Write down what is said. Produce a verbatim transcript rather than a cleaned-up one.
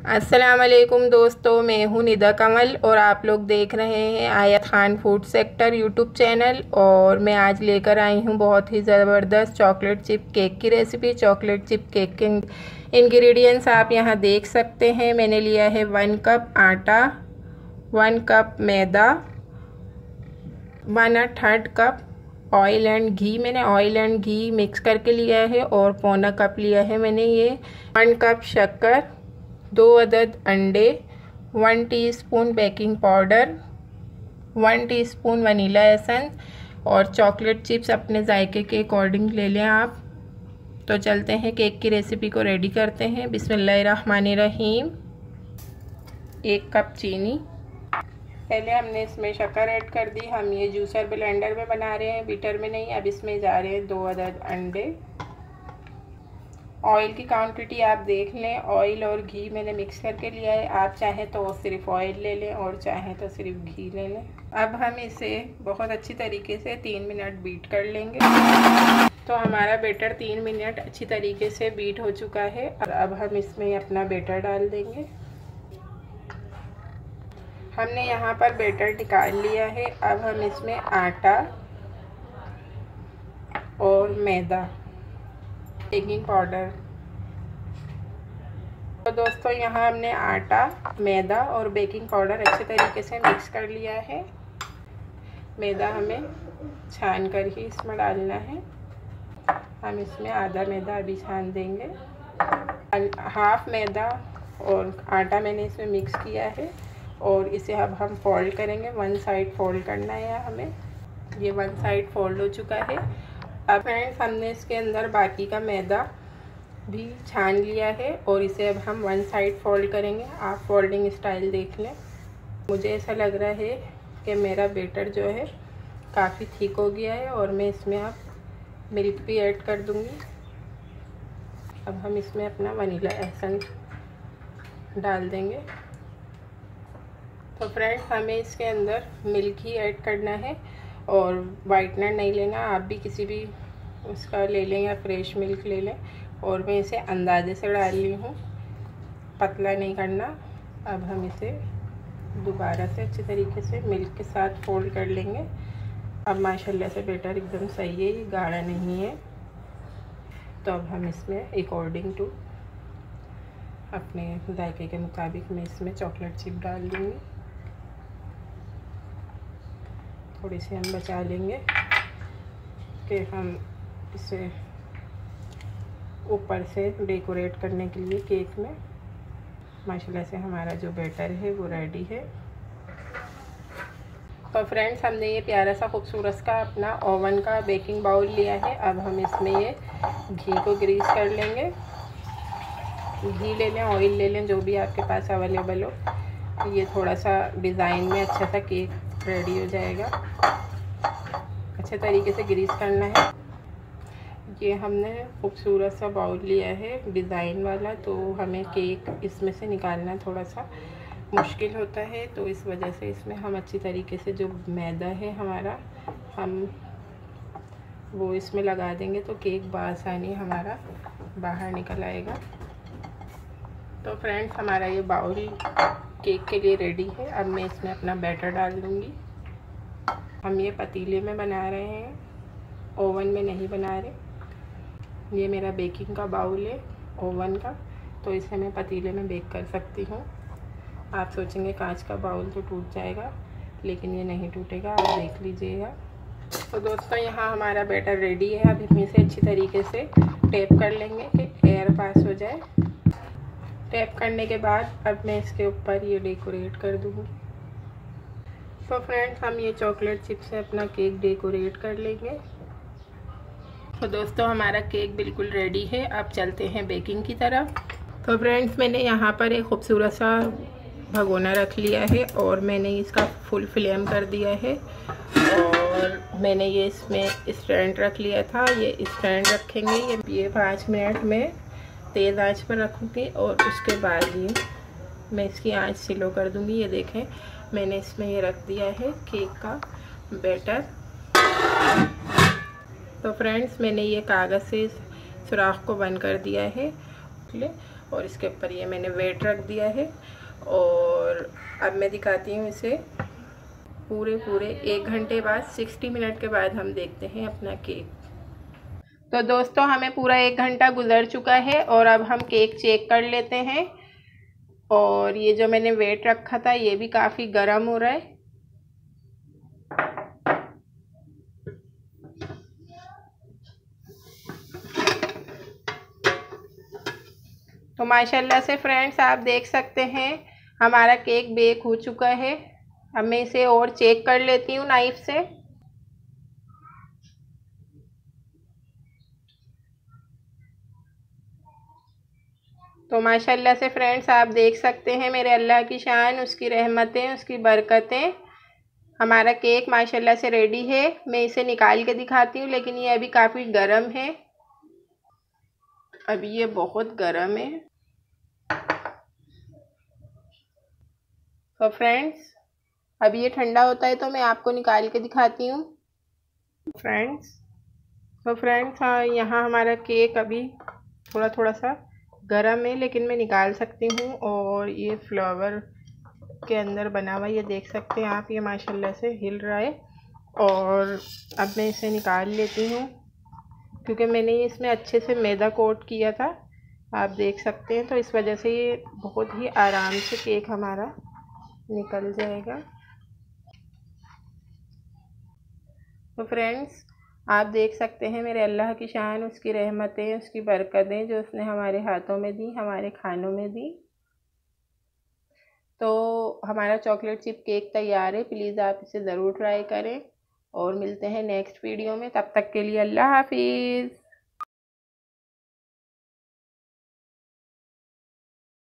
अस्सलाम वालेकुम दोस्तों, मैं हूँ निदा कमल और आप लोग देख रहे हैं Ayat Khan food sector YouTube channel. और मैं आज लेकर आई हूँ बहुत ही ज़बरदस्त चॉकलेट चिप केक की रेसिपी। चॉकलेट चिप केक के इंग्रेडिएंट्स आप यहाँ देख सकते हैं। मैंने लिया है वन कप आटा, वन कप मैदा, one third cup oil and घी। मैंने ऑयल एंड घी मिक्स करके लिया है। और पौना कप लिया है मैंने ये। वन कप शक्कर, दो अदद अंडे, one teaspoon baking powder, one teaspoon vanilla essence और चॉकलेट चिप्स अपने जायके के अकॉर्डिंग ले लें आप। तो चलते हैं केक की रेसिपी को रेडी करते हैं। बिस्मिल्लाहिर्रहमानिर्रहीम। एक कप चीनी, पहले हमने इसमें शक्कर ऐड कर दी। हम ये जूसर ब्लेंडर में बना रहे हैं, बीटर में नहीं। अब इसमें जा रहे हैं दो अदद अंडे। ऑयल की क्वांटिटी आप देख लें, ऑयल और घी मैंने मिक्स करके लिया है। आप चाहें तो सिर्फ ऑयल ले लें और चाहें तो सिर्फ घी ले लें। अब हम इसे बहुत अच्छी तरीके से तीन मिनट बीट कर लेंगे। तो हमारा बैटर तीन मिनट अच्छी तरीके से बीट हो चुका है। और अब हम इसमें अपना बैटर डाल देंगे। हमने यहाँ पर बैटर निकाल लिया है। अब हम इसमें आटा और मैदा, बेकिंग पाउडर। तो दोस्तों यहाँ हमने आटा, मैदा और बेकिंग पाउडर अच्छे तरीके से मिक्स कर लिया है। मैदा हमें छान कर ही इसमें डालना है। हम इसमें आधा मैदा अभी छान देंगे। हाफ मैदा और आटा मैंने इसमें मिक्स किया है और इसे अब हम फोल्ड करेंगे। वन साइड फोल्ड करना है हमें। ये वन साइड फोल्ड हो चुका है। अब फ्रेंड्स हमने इसके अंदर बाकी का मैदा भी छान लिया है और इसे अब हम वन साइड फोल्ड करेंगे। आप फोल्डिंग स्टाइल देख लें। मुझे ऐसा लग रहा है कि मेरा बैटर जो है काफ़ी थिक हो गया है और मैं इसमें अब मिल्क भी ऐड कर दूंगी। अब हम इसमें अपना वनीला एसेंस डाल देंगे। तो फ्रेंड्स हमें इसके अंदर मिल्क ही ऐड करना है और वाइटनर नहीं लेना। आप भी किसी भी उसका ले लें या फ्रेश मिल्क ले लें। और मैं इसे अंदाजे से डाल ली हूँ, पतला नहीं करना। अब हम इसे दोबारा से अच्छे तरीके से मिल्क के साथ फोल्ड कर लेंगे। अब माशाल्लाह से बैटर एकदम सही है, ये गाढ़ा नहीं है। तो अब हम इसमें अकॉर्डिंग टू अपने जायके के मुताबिक मैं इसमें चॉकलेट चिप डाल दूँगी। थोड़ी सी हम बचा लेंगे कि हम इसे ऊपर से डेकोरेट करने के लिए केक में। माशाल्लाह से हमारा जो बैटर है वो रेडी है। तो फ्रेंड्स हमने ये प्यारा सा खूबसूरत का अपना ओवन का बेकिंग बाउल लिया है। अब हम इसमें ये घी को ग्रीस कर लेंगे। घी ले लें, ऑयल ले लें, जो भी आपके पास अवेलेबल हो। ये थोड़ा सा डिज़ाइन में अच्छा सा केक रेडी हो जाएगा। अच्छे तरीके से ग्रीस करना है। ये हमने खूबसूरत सा बाउल लिया है डिज़ाइन वाला, तो हमें केक इसमें से निकालना थोड़ा सा मुश्किल होता है। तो इस वजह से इसमें हम अच्छी तरीके से जो मैदा है हमारा, हम वो इसमें लगा देंगे तो केक बआसानी हमारा बाहर निकल आएगा। तो फ्रेंड्स हमारा ये बाउल केक के लिए रेडी है। अब मैं इसमें अपना बैटर डाल दूँगी। हम ये पतीले में बना रहे हैं, ओवन में नहीं बना रहे। ये मेरा बेकिंग का बाउल है ओवन का, तो इसे मैं पतीले में बेक कर सकती हूँ। आप सोचेंगे कांच का बाउल तो टूट जाएगा, लेकिन ये नहीं टूटेगा, आप देख लीजिएगा। तो दोस्तों यहाँ हमारा बैटर रेडी है। अब इसमें से अच्छी तरीके से टैप कर लेंगे कि एयर पास हो जाए। टैप करने के बाद अब मैं इसके ऊपर ये डेकोरेट कर दूँगी। तो फ्रेंड्स हम ये चॉकलेट चिप से अपना केक डेकोरेट कर लेंगे। तो दोस्तों हमारा केक बिल्कुल रेडी है। अब चलते हैं बेकिंग की तरफ। तो फ्रेंड्स मैंने यहाँ पर एक खूबसूरत सा भगोना रख लिया है और मैंने इसका फुल फ्लेम कर दिया है। और मैंने ये इसमें स्टैंड रख लिया था। ये स्टैंड रखेंगे, ये ये पाँच मिनट में तेज़ आंच पर रखूँगी और उसके बाद ये मैं इसकी आंच स्लो कर दूँगी। ये देखें मैंने इसमें ये रख दिया है केक का बैटर। तो फ्रेंड्स मैंने ये कागज़ से सुराख को बंद कर दिया है और इसके ऊपर ये मैंने वेट रख दिया है। और अब मैं दिखाती हूँ इसे पूरे पूरे एक घंटे बाद, साठ मिनट के बाद हम देखते हैं अपना केक। तो दोस्तों हमें पूरा एक घंटा गुजर चुका है और अब हम केक चेक कर लेते हैं। और ये जो मैंने वेट रखा था ये भी काफ़ी गर्म हो रहा है। तो माशाल्लाह से फ्रेंड्स आप देख सकते हैं हमारा केक बेक हो चुका है। अब मैं इसे और चेक कर लेती हूँ नाइफ से। तो माशाल्लाह से फ्रेंड्स आप देख सकते हैं मेरे अल्लाह की शान, उसकी रहमतें, उसकी बरकतें, हमारा केक माशाल्लाह से रेडी है। मैं इसे निकाल के दिखाती हूँ, लेकिन ये अभी काफ़ी गर्म है, अभी ये बहुत गर्म है। तो फ्रेंड्स अभी ये ठंडा होता है तो मैं आपको निकाल के दिखाती हूँ फ्रेंड्स। तो फ्रेंड्स हाँ, यहाँ हमारा केक अभी थोड़ा थोड़ा सा गरम है, लेकिन मैं निकाल सकती हूँ। और ये फ्लावर के अंदर बना हुआ ये देख सकते हैं आप, ये माशाल्लाह से हिल रहा है। और अब मैं इसे निकाल लेती हूँ क्योंकि मैंने इसमें अच्छे से मैदा कोट किया था, आप देख सकते हैं। तो इस वजह से ये बहुत ही आराम से केक हमारा निकल जाएगा। तो फ्रेंड्स आप देख सकते हैं मेरे अल्लाह की शान, उसकी रहमतें, उसकी बरकतें जो उसने हमारे हाथों में दी, हमारे खानों में दी। तो हमारा चॉकलेट चिप केक तैयार है, प्लीज़ आप इसे ज़रूर ट्राई करें। और मिलते हैं नेक्स्ट वीडियो में, तब तक के लिए अल्लाह हाफिज़।